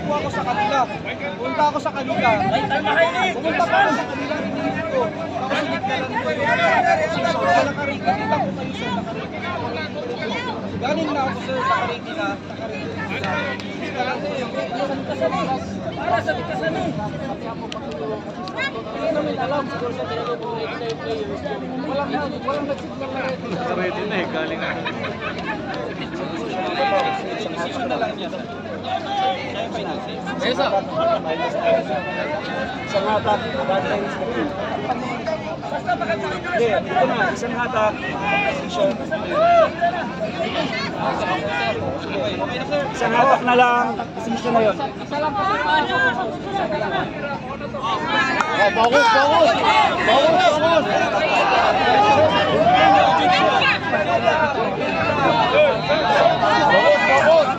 po ako sa kanila. Pumunta ako sa kanila. Pumunta pa ako sa kanila. Iniisip ko. Tapos inigkalan ko yung nakaring. Kanila po kayo sir. Galing na ako sir. Nakaring nila. Inigkalan ko yung para sa bigkasan eh. Hindi namin alam. Siguro sa tinalo po ready na yung players. Walang nag-signal na ready. Ready na eh. Galing na. Decision na lang niya. Esa. Isang hatak, bad lines na rin. Hindi, ito na, isang hatak, decision. Isang hatak na lang, decision na yun. Bagus. Bagus.